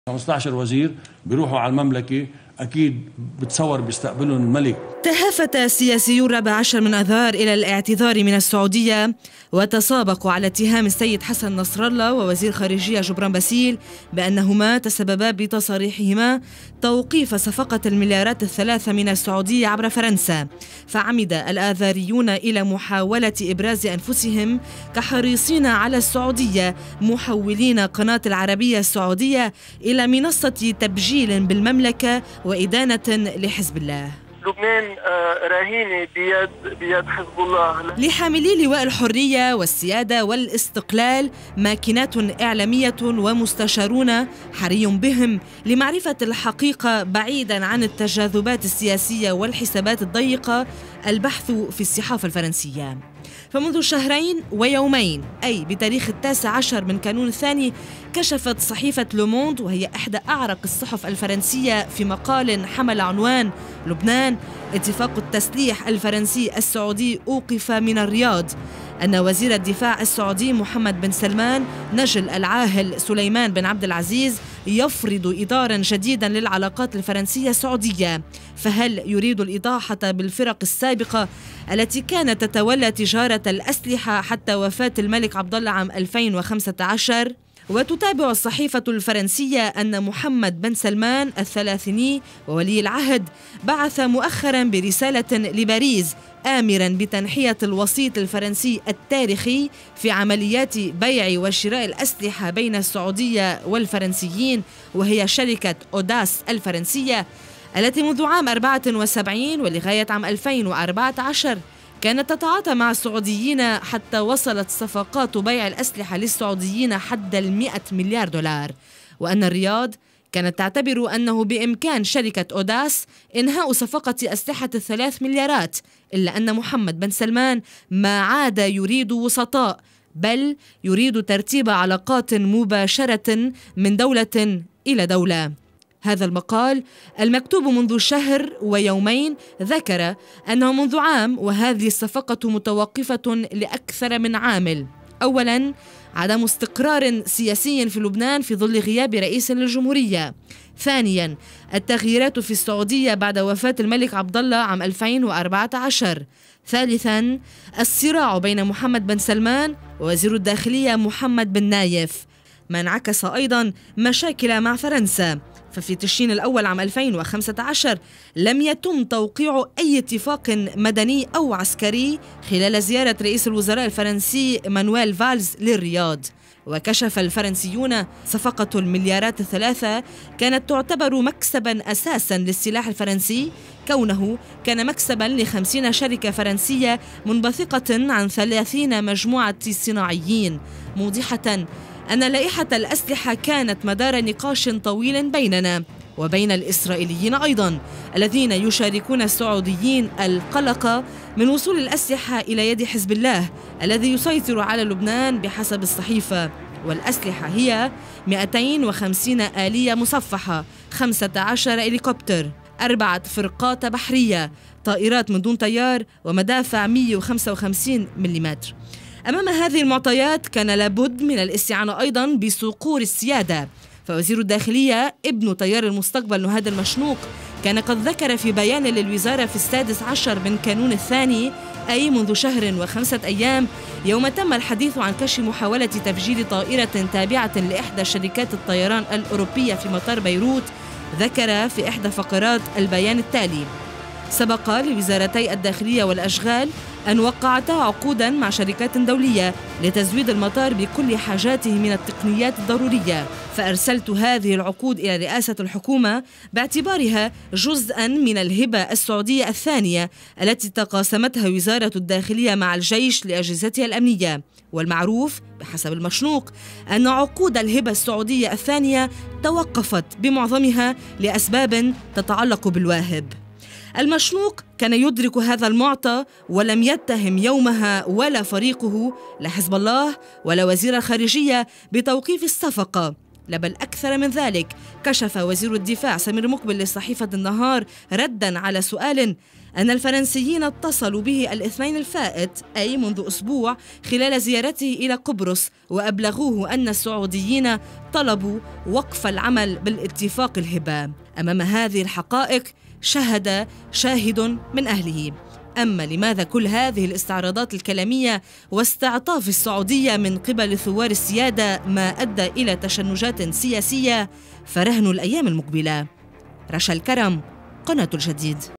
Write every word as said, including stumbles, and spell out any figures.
خمسة عشر وزير بيروحوا على المملكة، أكيد بتصور بيستقبلهم الملك. تهافت سياسيو الرابع عشر من آذار إلى الاعتذار من السعودية، وتسابقوا على اتهام السيد حسن نصر الله ووزير خارجية جبران باسيل بأنهما تسببا بتصاريحهما توقيف صفقة المليارات الثلاثة من السعودية عبر فرنسا. فعمد الآذاريون إلى محاولة إبراز أنفسهم كحريصين على السعودية، محولين قناة العربية السعودية إلى منصة تبجيل بالمملكة وإدانة لحزب الله. لبنان رهينة بيد بيد حزب الله. لحاملي لواء الحرية والسيادة والاستقلال ماكينات إعلامية ومستشارون حري بهم لمعرفة الحقيقة بعيدا عن التجاذبات السياسية والحسابات الضيقة البحث في الصحافة الفرنسية. فمنذ شهرين ويومين، أي بتاريخ التاسع عشر من كانون الثاني، كشفت صحيفة لوموند، وهي إحدى أعرق الصحف الفرنسية، في مقال حمل عنوان لبنان اتفاق التسليح الفرنسي السعودي أوقف من الرياض، أن وزير الدفاع السعودي محمد بن سلمان نجل العاهل سليمان بن عبد العزيز يفرض إطارا جديدا للعلاقات الفرنسية السعودية. فهل يريد الإطاحة بالفرق السابقة التي كانت تتولى تجارة الأسلحة حتى وفاة الملك عبد الله عام ألفين وخمسة عشر؟ وتتابع الصحيفة الفرنسية أن محمد بن سلمان الثلاثيني وولي العهد بعث مؤخرا برسالة لباريس آمرا بتنحية الوسيط الفرنسي التاريخي في عمليات بيع وشراء الأسلحة بين السعودية والفرنسيين، وهي شركة أوداس الفرنسية التي منذ عام أربعة وسبعين ولغاية عام ألفين وأربعة عشر كانت تتعاطى مع السعوديين، حتى وصلت صفقات بيع الأسلحة للسعوديين حد المئة مليار دولار. وأن الرياض كانت تعتبر أنه بإمكان شركة أوداس إنهاء صفقة أسلحة الثلاث مليارات، إلا أن محمد بن سلمان ما عاد يريد وسطاء، بل يريد ترتيب علاقات مباشرة من دولة إلى دولة. هذا المقال المكتوب منذ شهر ويومين ذكر أنه منذ عام وهذه الصفقة متوقفة لأكثر من عامل. أولاً، عدم استقرار سياسي في لبنان في ظل غياب رئيس للجمهورية. ثانياً، التغييرات في السعودية بعد وفاة الملك عبد الله عام ألفين وأربعة عشر. ثالثاً، الصراع بين محمد بن سلمان ووزير الداخلية محمد بن نايف، ما انعكس أيضاً مشاكل مع فرنسا. ففي تشرين الأول عام ألفين وخمسة عشر لم يتم توقيع أي اتفاق مدني أو عسكري خلال زيارة رئيس الوزراء الفرنسي مانويل فالز للرياض. وكشف الفرنسيون صفقة المليارات الثلاثة كانت تعتبر مكسبا أساسا للسلاح الفرنسي، كونه كان مكسبا لخمسين شركة فرنسية منبثقة عن ثلاثين مجموعة صناعيين، موضحة أن لائحة الأسلحة كانت مدار نقاش طويل بيننا وبين الإسرائيليين أيضا، الذين يشاركون السعوديين القلق من وصول الأسلحة إلى يد حزب الله الذي يسيطر على لبنان بحسب الصحيفة. والأسلحة هي مئتين وخمسين آلية مصفحة، خمسة عشر هليكوبتر، أربعة فرقات بحرية، طائرات من دون طيار، ومدافع مئة وخمسة وخمسين ملم. أمام هذه المعطيات كان لابد من الاستعانة أيضا بصقور السيادة. فوزير الداخلية ابن طيار المستقبل نهاد المشنوق كان قد ذكر في بيان للوزارة في السادس عشر من كانون الثاني، أي منذ شهر وخمسة أيام، يوم تم الحديث عن كشف محاولة تفجير طائرة تابعة لإحدى شركات الطيران الأوروبية في مطار بيروت، ذكر في إحدى فقرات البيان التالي: سبق لوزارتي الداخلية والأشغال أن وقعتا عقودا مع شركات دولية لتزويد المطار بكل حاجاته من التقنيات الضرورية، فأرسلت هذه العقود إلى رئاسة الحكومة باعتبارها جزءا من الهبة السعودية الثانية التي تقاسمتها وزارة الداخلية مع الجيش لأجهزتها الأمنية. والمعروف بحسب المشنوق أن عقود الهبة السعودية الثانية توقفت بمعظمها لأسباب تتعلق بالواهب. المشنوق كان يدرك هذا المعطى ولم يتهم يومها ولا فريقه لا حزب الله ولا وزير الخارجية بتوقيف الصفقة، لا بل أكثر من ذلك، كشف وزير الدفاع سمير مقبل لصحيفة النهار رداً على سؤال أن الفرنسيين اتصلوا به الاثنين الفائت أي منذ أسبوع خلال زيارته إلى قبرص، وأبلغوه أن السعوديين طلبوا وقف العمل بالاتفاق الهبام. أمام هذه الحقائق شهد شاهد من أهله. أما لماذا كل هذه الاستعراضات الكلامية واستعطاف السعودية من قبل ثوار السيادة ما أدى إلى تشنجات سياسية، فرهن الأيام المقبلة. رشا الكرم، قناة الجديد.